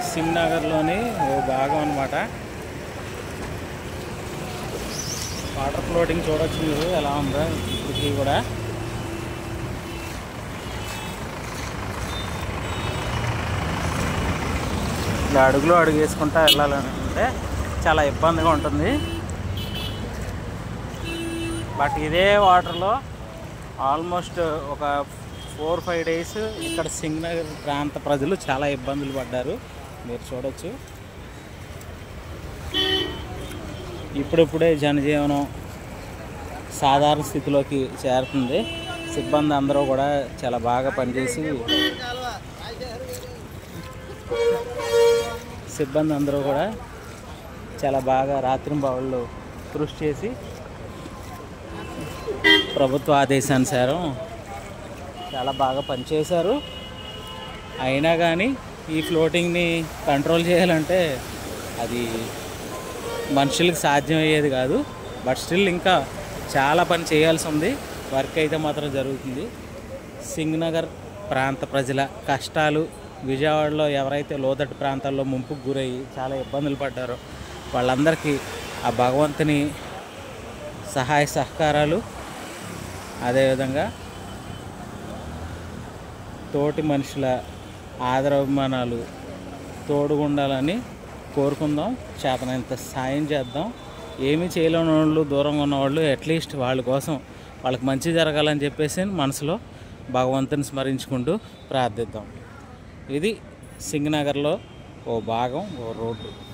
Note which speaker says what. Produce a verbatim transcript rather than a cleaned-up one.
Speaker 1: సింగ్నగర్లోని ఓ భాగం అన్నమాట. Water floating చూడొచ్చు మీరు ఎలా ఉందో ఇప్పటికీ కూడా. ఇలా అడుగులో అడుగు వేసుకుంటా వెళ్ళాలంటే చాలా ఇబ్బందిగా ఉంటుంది. బట్ ఇదే వాటర్లో ఆల్మోస్ట్ ఒక ఫోర్ ఫైవ్ డేస్ ఇక్కడ సింగ్నగర్ ప్రాంత ప్రజలు చాలా ఇబ్బందులు పడ్డారు, మీరు చూడొచ్చు. ఇప్పుడిప్పుడే జనజీవనం సాధారణ స్థితిలోకి చేరుతుంది. సిబ్బంది అందరూ కూడా చాలా బాగా పనిచేసి సిబ్బంది అందరూ కూడా చాలా బాగా రాత్రింబవళ్ళు కృషి చేసి ప్రభుత్వ ఆదేశానుసారం చాలా బాగా పనిచేశారు. అయినా కానీ ఈ ఫ్లోటింగ్ని కంట్రోల్ చేయాలంటే అది మనుషులకు సాధ్యమయ్యేది కాదు. బట్ స్టిల్ ఇంకా చాలా పని చేయాల్సి ఉంది. వర్క్ అయితే మాత్రం జరుగుతుంది. సింగ్నగర్ ప్రాంత ప్రజల కష్టాలు, విజయవాడలో ఎవరైతే లోతట్టు ప్రాంతాల్లో ముంపుకు గురయ్యి చాలా ఇబ్బందులు పడ్డారో వాళ్ళందరికీ ఆ భగవంతుని సహాయ సహకారాలు, అదేవిధంగా తోటి మనుషుల ఆదరాభిమానాలు తోడుగుండాలని కోరుకుందాం. చేతనంత సాయం చేద్దాం. ఏమీ చేయలేని వాళ్ళు, దూరంగా ఉన్నవాళ్ళు అట్లీస్ట్ వాళ్ళ కోసం వాళ్ళకి మంచి జరగాలని చెప్పేసి మనసులో భగవంతుని స్మరించుకుంటూ ప్రార్థిద్దాం. ఇది సింగ్నగర్లో ఓ భాగం, ఓ రోడ్డు.